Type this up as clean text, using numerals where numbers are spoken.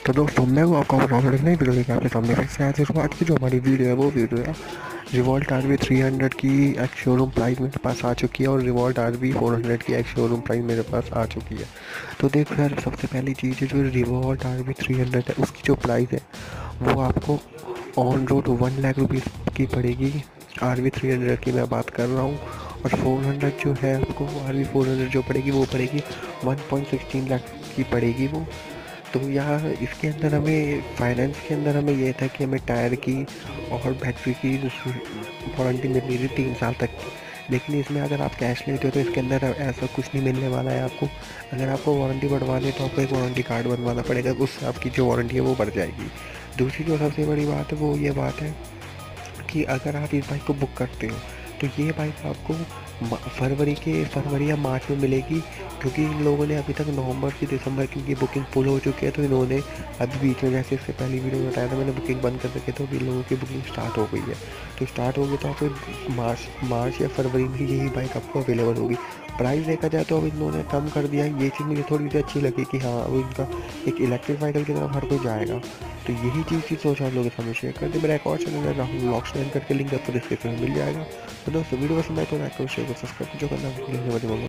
तो दोस्तों मैं वो आपका नॉलेज नहीं वीडियो लेके आपके सामने फिर से आज आज की जो हमारी वीडियो है वो वीडियो है रिवॉल्ट RV 300 की एक शोरूम प्राइस मेरे पास आ चुकी है और रिवॉल्ट RV 400 की एक शोरूम प्राइस मेरे पास आ चुकी है। तो देखो यार, सबसे पहली चीज़ है जो रिवॉल्ट RV 300 है उसकी जो प्राइस है वो आपको ऑन रोड 1 लाख रुपीज़ की पड़ेगी। RV 300 की मैं बात कर रहा हूँ। और 400 जो है आपको RV 400 जो पड़ेगी वो पड़ेगी 1.16 लाख की पड़ेगी वो। तो यहाँ इसके अंदर हमें फाइनेंस के अंदर हमें ये था कि हमें टायर की और बैटरी की वारंटी मिल रही थी 3 साल तक की। लेकिन इसमें अगर आप कैश लेते हो तो इसके अंदर ऐसा कुछ नहीं मिलने वाला है आपको। अगर आपको वारंटी बढ़वानी है तो आपको एक वारंटी कार्ड बनवाना पड़ेगा, उससे आपकी जो वारंटी है वो बढ़ जाएगी। दूसरी जो सबसे बड़ी बात है वो ये बात है कि अगर आप इस बाइक को बुक करते हो तो ये बाइक आपको फरवरी या मार्च में मिलेगी। क्योंकि इन लोगों ने अभी तक नवंबर से दिसंबर की बुकिंग फुल हो चुकी है, तो इन्होंने अभी बीच में, जैसे इससे पहली वीडियो में बताया था मैंने, बुकिंग बंद कर रखी है, तो अभी लोगों की बुकिंग स्टार्ट हो गई है। तो स्टार्ट होगी तो आपको मार्च या फरवरी में यही बाइक आपको अवेलेबल होगी। प्राइस देखा जाए तो अब इन्होंने कम कर दिया है, ये चीज़ मुझे थोड़ी सी अच्छी लगी कि हाँ अब इनका एक इलेक्ट्रिक व्हीकल की तरफ हर कोई जाएगा। तो यही चीज़ की सोच आप लोगों के सामने शेयर कर दी। मेरा एक और चैनल है राहुल व्लॉग्स करके लिंक आपको डिस्क्रिप्शन में मिल जाएगा। तो दोस्तों वीडियो पसंद आए तो लाइक करो, शेयर करो, सब्सक्राइब जो करना है